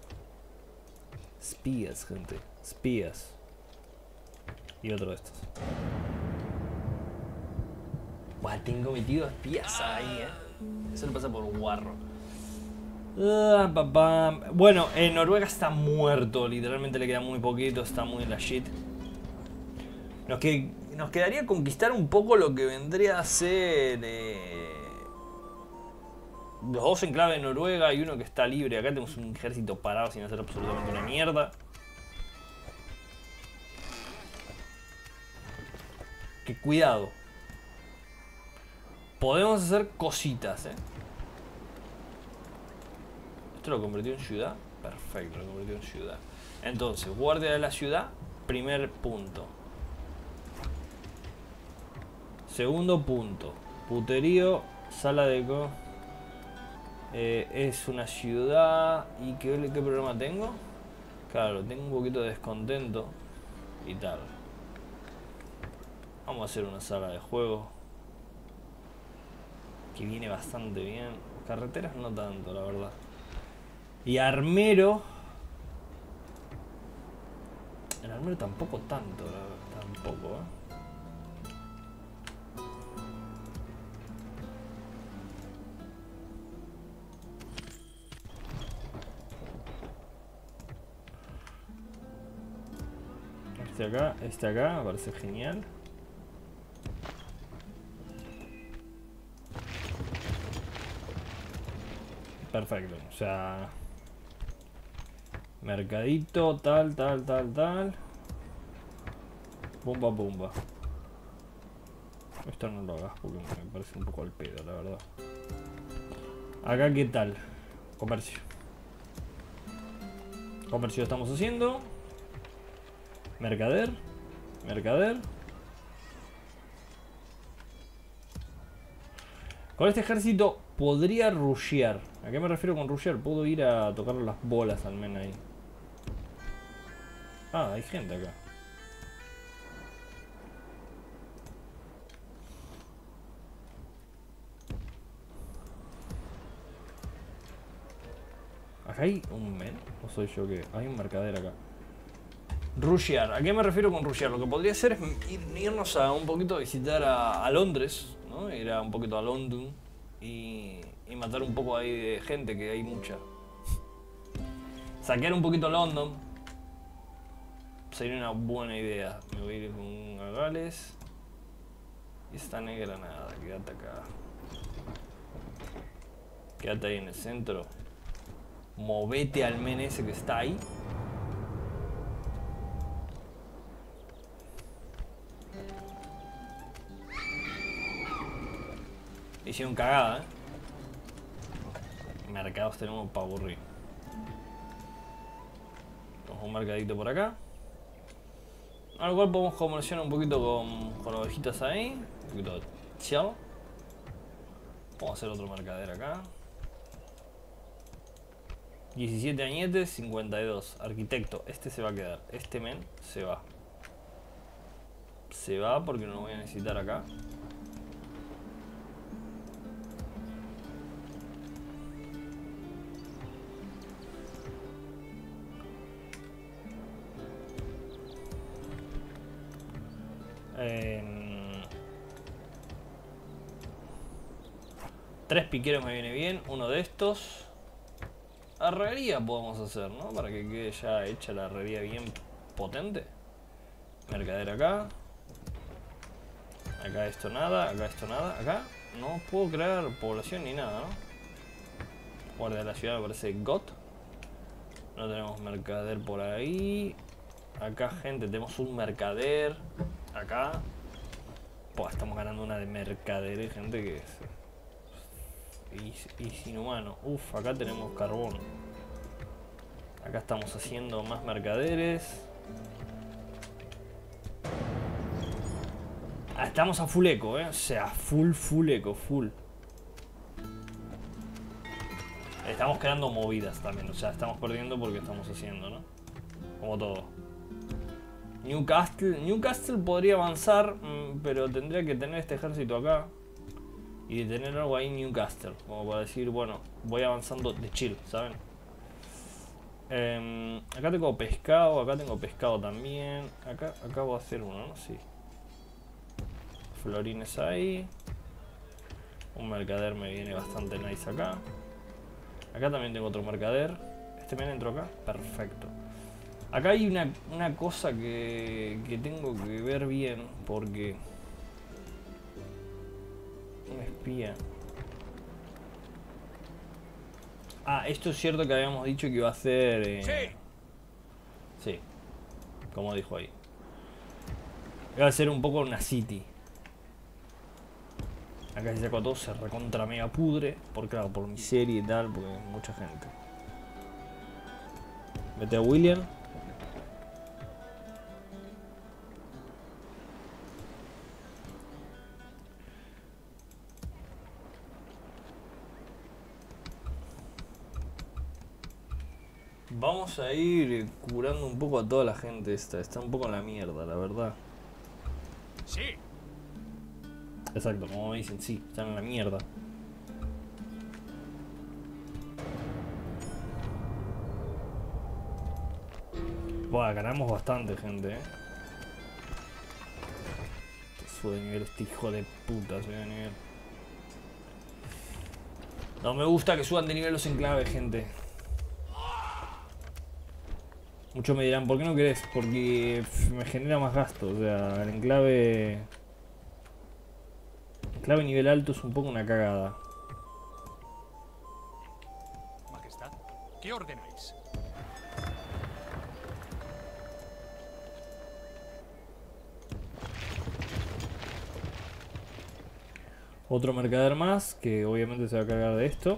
Espías, gente. Espías. Y otro de estos. Buah, tengo metido espías ahí, Eso le pasa por guarro. Bueno, Noruega está muerto. Literalmente le queda muy poquito. Está muy en la shit. Nos quedaría conquistar un poco lo que vendría a ser... los 2 enclaves de Noruega y uno que está libre. Acá tenemos un ejército parado sin hacer absolutamente una mierda. Que cuidado. Podemos hacer cositas, Esto lo convirtió en ciudad. Perfecto, lo convirtió en ciudad. Entonces, guardia de la ciudad, primer punto. Segundo punto, puterío, sala de es una ciudad. ¿Y qué problema tengo? Claro, tengo un poquito de descontento y tal. Vamos a hacer una sala de juego que viene bastante bien. Carreteras no tanto, la verdad. Y armero. El armero tampoco tanto, la verdad. Tampoco, Este acá me parece genial. Perfecto, o sea, mercadito, tal. Pumba, pumba. Esto no lo hagas porque me parece un poco al pedo, la verdad. Acá, ¿qué tal? Comercio. Comercio estamos haciendo. Mercader. Con este ejército podría rushear. ¿A qué me refiero con rushear? Puedo ir a tocar las bolas al men ahí. Ah, hay gente acá. ¿Acá hay un men? ¿O soy yo que...? Hay un mercader acá. Rushear. ¿A qué me refiero con rushear? Lo que podría hacer es irnos a un poquito a visitar a Londres, ¿no? Ir a un poquito a London y matar un poco ahí de gente, que hay mucha. Saquear un poquito London sería una buena idea. Me voy a ir con Gales. Y esta negra nada, quédate acá. Quédate ahí en el centro. Movete al men ese que está ahí. Hicieron cagada, Mercados tenemos para aburrir. Tenemos un mercadito por acá. Al cual podemos comerciar un poquito con ovejitas ahí. Un poquito de chill. Vamos a hacer otro mercader acá. 17 añetes, 52. Arquitecto, este se va a quedar. Este men se va. Se va porque no lo voy a necesitar acá. Tres piqueros me viene bien, uno de estos. Herrería podemos hacer, ¿no? Para que quede ya hecha la herrería bien potente. Mercader acá. Acá esto nada, acá esto nada. Acá no puedo crear población ni nada, ¿no? Guardia de la ciudad me parece God. No tenemos mercader por ahí. Acá, gente, tenemos un mercader. Acá. Pues estamos ganando una de mercader, gente, que es... Y sin humano. Uf, acá tenemos carbón. Acá estamos haciendo más mercaderes. Ah, estamos a full eco, O sea, full eco, full. Estamos creando movidas también. O sea, estamos perdiendo porque estamos haciendo, ¿no? Como todo. Newcastle podría avanzar, pero tendría que tener este ejército acá. Y de tener algo ahí en Newcastle, como para decir, bueno, voy avanzando de chill, ¿saben? Acá tengo pescado también. Acá voy a hacer uno, ¿no? Sí. Florines ahí. Un mercader me viene bastante nice acá. Acá también tengo otro mercader. Este me entró acá. Perfecto. Acá hay una cosa que tengo que ver bien, porque... Un espía. Ah, esto es cierto que habíamos dicho que iba a hacer... Sí, como dijo ahí. Iba a ser un poco una city. Acá se sacó todo, se recontra mega pudre. Por claro, por miseria y tal, porque hay mucha gente. Mete a William. Vamos a ir curando un poco a toda la gente esta. Está un poco en la mierda, la verdad. Sí. Exacto, como me dicen, sí, están en la mierda. Buah, ganamos bastante, gente, Sube de nivel este hijo de puta, sube de nivel. No me gusta que suban de nivel los enclaves, gente. Muchos me dirán, ¿por qué no querés? Porque me genera más gasto, o sea, el enclave... Enclave nivel alto es un poco una cagada. Majestad, ¿qué ordenáis? Otro mercader más, que obviamente se va a cargar de esto.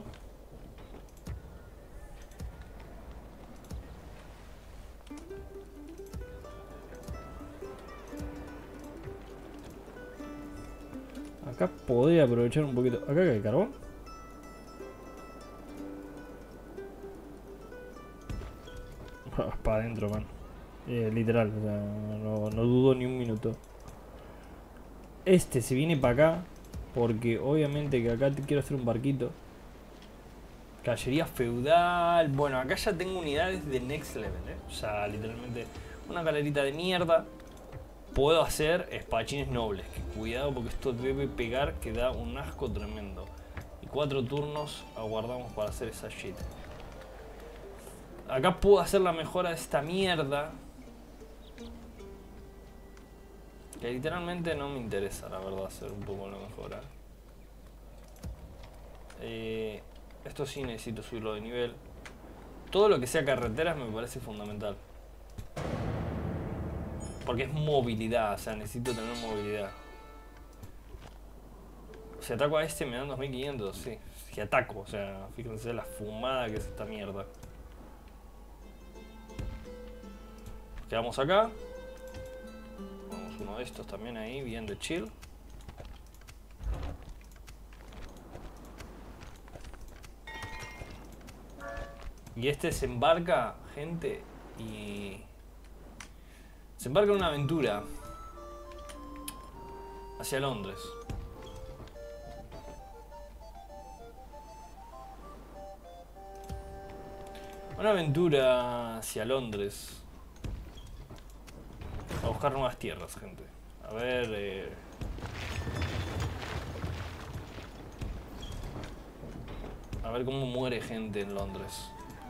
Acá podría aprovechar un poquito. ¿Acá hay carbón? Para adentro, man. Literal, o sea, no dudo ni un minuto. Este se viene para acá. Porque obviamente que acá quiero hacer un barquito. Caballería feudal. Bueno, acá ya tengo unidades de next level, O sea, literalmente una galerita de mierda. Puedo hacer espadachines nobles. Que cuidado porque esto debe pegar, que da un asco tremendo. Y 4 turnos aguardamos para hacer esa shit. Acá puedo hacer la mejora de esta mierda. Que literalmente no me interesa, la verdad, hacer un poco la mejora. Esto sí necesito subirlo de nivel. Todo lo que sea carreteras me parece fundamental. Porque es movilidad, o sea, necesito tener movilidad. Si ataco a este me dan 2500, sí. Si ataco, o sea, fíjense la fumada que es esta mierda. Quedamos acá. Uno de estos también ahí, bien de chill. Y este se embarca, gente, y... Se embarca en una aventura hacia Londres. Una aventura hacia Londres. A buscar nuevas tierras, gente. A ver... A ver cómo muere gente en Londres.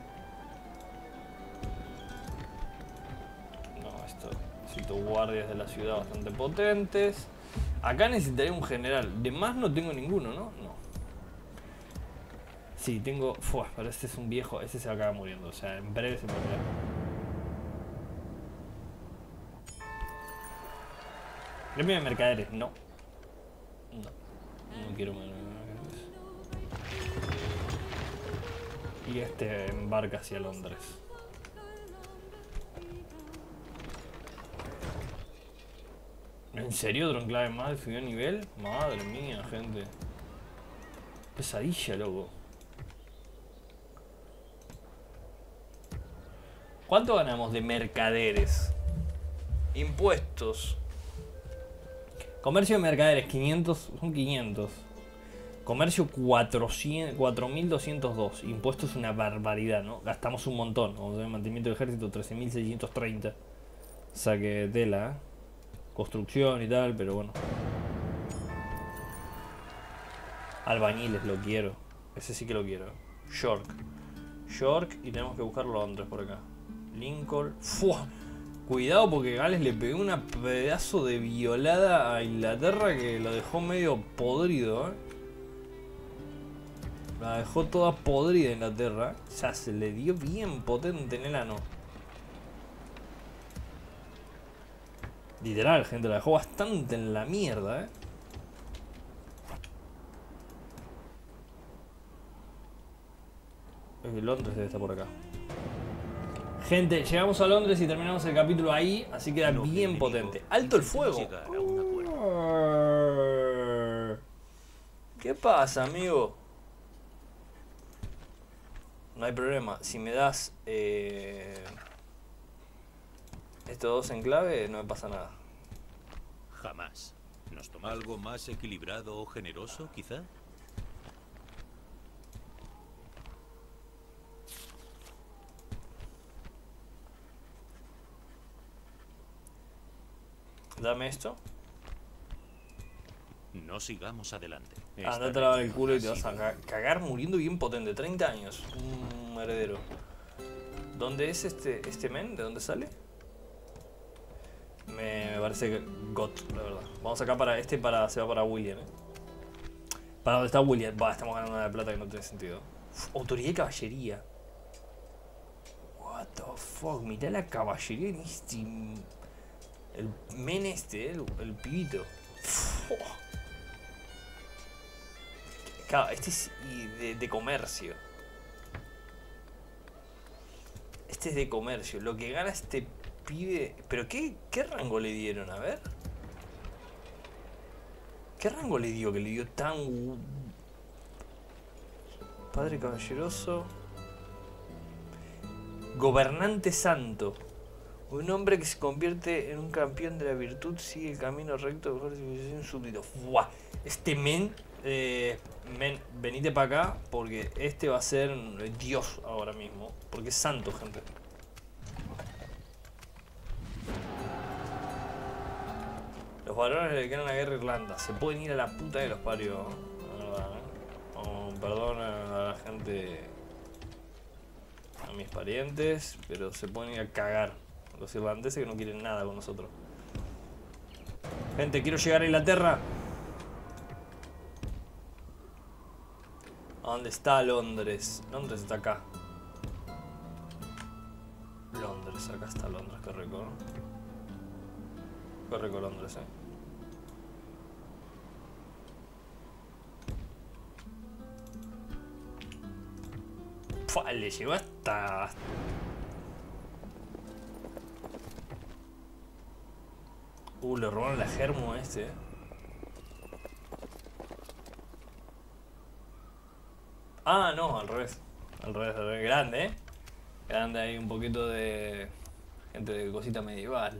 No, esto... Necesito guardias de la ciudad bastante potentes. Acá necesitaría un general. De más no tengo ninguno, ¿no? No. Sí, tengo... Fua, pero este es un viejo. Este se va a acabar muriendo. O sea, en breve se morirá. Gremio de mercaderes, no. No quiero mercaderes. Y este embarca hacia Londres. ¿En serio otro enclave más de subió nivel? Madre mía, gente. Pesadilla, loco. ¿Cuánto ganamos de mercaderes? Impuestos. Comercio de mercaderes, 500, son 500. Comercio 4.202. Impuestos una barbaridad, ¿no? Gastamos un montón. Vamos a ver, mantenimiento del ejército, 13.630. Saque tela, construcción y tal, pero bueno. Albañiles lo quiero. Ese sí que lo quiero. York y tenemos que buscar Londres por acá. Lincoln. ¡Fua! Cuidado porque Gales le pegó una pedazo de violada a Inglaterra que lo dejó medio podrido, La dejó toda podrida Inglaterra. Ya se le dio bien potente en el ano. Literal, gente, la dejó bastante en la mierda, Londres debe estar por acá. Gente, llegamos a Londres y terminamos el capítulo ahí, así queda No, bien enemigo, potente. ¡Alto el fuego! llegar a un acuerdo. ¿Qué pasa, amigo? No hay problema. Si me das estos dos en clave, no me pasa nada. Jamás. ¿Nos toma algo más equilibrado o generoso, quizá? Dame esto. No sigamos adelante. Andate a lavar el culo y te vas a cagar muriendo bien potente. 30 años. Un heredero. ¿Dónde es este men? ¿De dónde sale? Me parece que GOT, la verdad. Vamos acá para se va para William, ¿Para dónde está William? Va, estamos ganando una de plata que no tiene sentido. Uf, autoridad y caballería. What the fuck, mirá la caballería en este. El men el pibito. Uf. Claro, este es de comercio. Este es de comercio. Lo que gana este pibe... ¿Pero qué rango le dieron? A ver. ¿Qué rango le dio? Que le dio tan... Padre caballeroso. Gobernante santo. Un hombre que se convierte en un campeón de la virtud sigue el camino recto de mejor civilización súbdito. ¡Fua! Este men... men, venite para acá porque este va a ser Dios ahora mismo. Porque es santo, gente. Los varones le quedan a la guerra a Irlanda. Se pueden ir a la puta de los parios. La verdad, oh, perdón a la gente, a mis parientes, pero se pueden ir a cagar. Los irlandeses que no quieren nada con nosotros. Gente, quiero llegar a Inglaterra. ¿A dónde está Londres? Londres está acá. Londres, acá está Londres, qué rico, ¿no? Qué rico Londres, Fua, le llegó hasta... le robaron la germo a este, Ah, no, al revés. Al revés. Grande, Grande ahí un poquito de... gente de cosita medieval.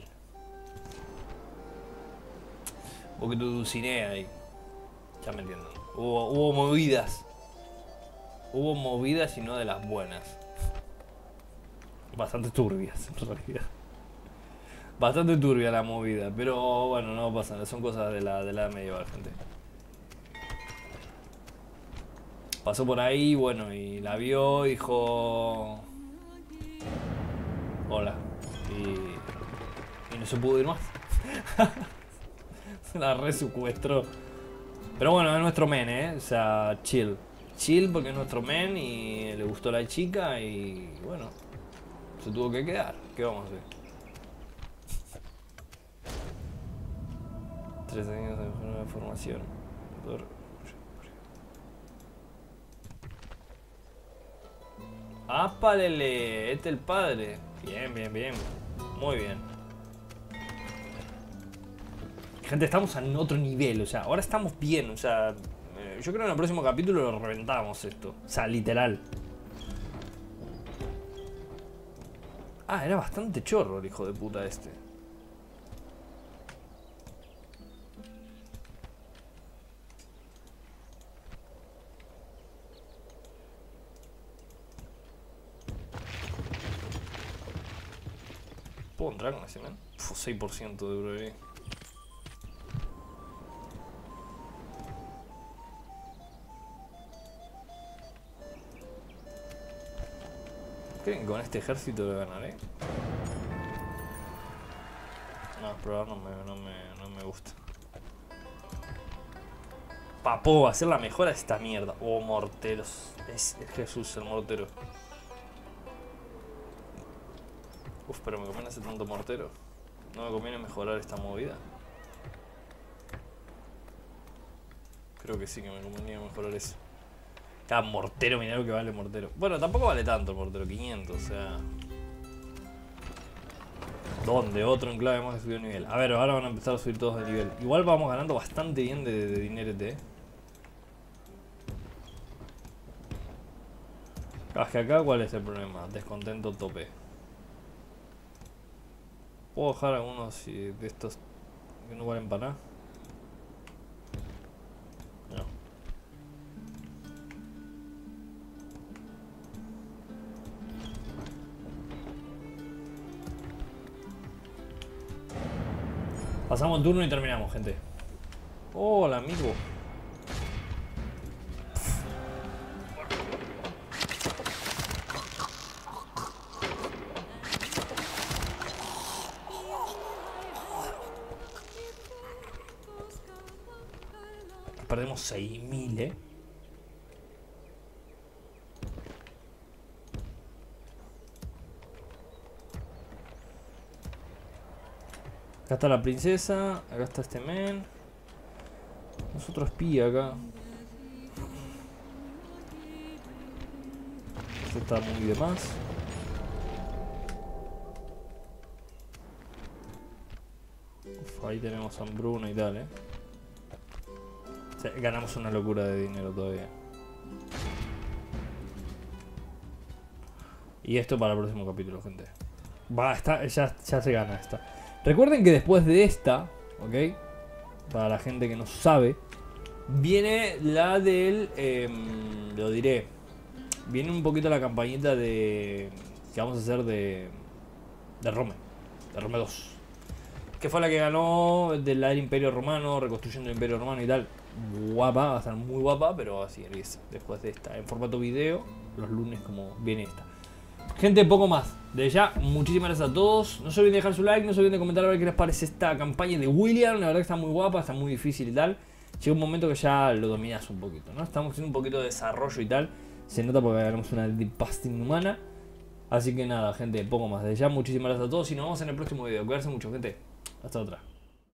Un poquito de Dulcinea ahí. Ya me entienden. Hubo movidas. Hubo movidas y no de las buenas. Bastante turbias, en realidad. Bastante turbia la movida, pero bueno, no pasa nada. Son cosas de la medieval, gente. Pasó por ahí, bueno, y la vio, dijo... Hola. Y no se pudo ir más. Se la resecuestró. Pero bueno, es nuestro men, O sea, chill. Chill porque es nuestro men y le gustó la chica y bueno, se tuvo que quedar. ¿Qué vamos a hacer? 3 años de formación. ¡Ápalele! Este es el padre. Bien, bien, bien. Muy bien. Gente, estamos en otro nivel. O sea, ahora estamos bien. O sea, yo creo que en el próximo capítulo lo reventamos esto. O sea, literal. Ah, era bastante chorro el hijo de puta este. ¿Puedo entrar con ese man? 6% de brevedad. ¿Creen que con este ejército le ganaré? No, probar no me gusta. Puedo hacer la mejora de esta mierda. Oh, morteros. Es Jesús el mortero. Uf, pero me conviene hacer tanto mortero. No me conviene mejorar esta movida. Creo que sí que me convenía mejorar eso. Cada mortero, mirá lo que vale mortero. Bueno, tampoco vale tanto el mortero, 500, o sea... ¿Dónde? Otro enclave más que subió de nivel. A ver, ahora van a empezar a subir todos de nivel. Igual vamos ganando bastante bien de dinero, Es que acá, ¿cuál es el problema? Descontento tope. ¿Puedo dejar algunos de estos que no valen para nada? No. Pasamos el turno y terminamos, gente. Hola, amigo. Perdemos 6000, Acá está la princesa, acá está este men. Nosotros espía acá. Este está muy de más. Uf, ahí tenemos hambruna y tal, O sea, ganamos una locura de dinero todavía. Y esto para el próximo capítulo, gente. Va, ya se gana esta. Recuerden que después de esta, ¿ok? Para la gente que no sabe, viene la del... lo diré. Viene un poquito la campañita de... que vamos a hacer de Rome. De Rome 2. Que fue la que ganó del Imperio Romano, reconstruyendo el Imperio Romano y tal. Guapa, va a estar muy guapa, pero así es. Después de esta, en formato video, los lunes como viene esta. Gente, poco más. De ya, muchísimas gracias a todos. No se olviden de dejar su like, no se olviden de comentar a ver qué les parece esta campaña de William. La verdad que está muy guapa, está muy difícil y tal. Llega un momento que ya lo dominas un poquito, ¿no? Estamos haciendo un poquito de desarrollo y tal. Se nota porque ganamos una deepbusting humana. Así que nada, gente, poco más. De ya, muchísimas gracias a todos y nos vemos en el próximo video. Cuídense mucho, gente. Hasta otra.